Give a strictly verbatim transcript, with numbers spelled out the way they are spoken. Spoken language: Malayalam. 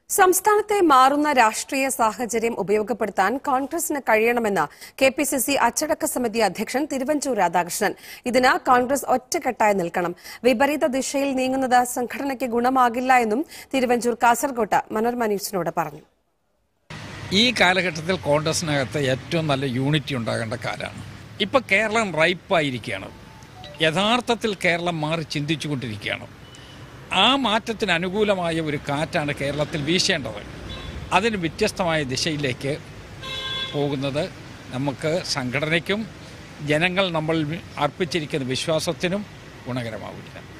സംസ്ഥാനത്തെ മാറുന്ന രാഷ്ട്രീയ സാഹചര്യം ഉപയോഗപ്പെടുത്താൻ കോൺഗ്രസിന് കഴിയണമെന്ന് കെ പി സി സി അച്ചടക്ക സമിതി അധ്യക്ഷൻ തിരുവഞ്ചൂർ രാധാകൃഷ്ണൻ. ഇതിന് കോൺഗ്രസ് ഒറ്റക്കെട്ടായി നിൽക്കണം. വിപരീത ദിശയിൽ നീങ്ങുന്നത് സംഘടനയ്ക്ക് ഗുണമാകില്ല എന്നും തിരുവഞ്ചൂർ കാസർകോട്ട് മനോരമ ന്യൂസിനോട് പറഞ്ഞു. ഈ കാലഘട്ടത്തിൽ കോൺഗ്രസിനകത്ത് ഏറ്റവും നല്ല യൂണിറ്റി ഉണ്ടാകേണ്ട കാലമാണ്. ഇപ്പോൾ കേരളം റൈപ്പായിരിക്കുകയാണ്. യഥാർത്ഥത്തിൽ കേരളം മാറി ചിന്തിച്ചുകൊണ്ടിരിക്കുകയാണ്. ആ മാറ്റത്തിന് അനുകൂലമായ ഒരു കാറ്റാണ് കേരളത്തിൽ വീശേണ്ടത്. അതിന് വ്യത്യസ്തമായ ദിശയിലേക്ക് പോകുന്നത് നമുക്ക് സംഘടനയ്ക്കും ജനങ്ങൾ നമ്മൾ അർപ്പിച്ചിരിക്കുന്ന വിശ്വാസത്തിനും ഗുണകരമാവില്ല.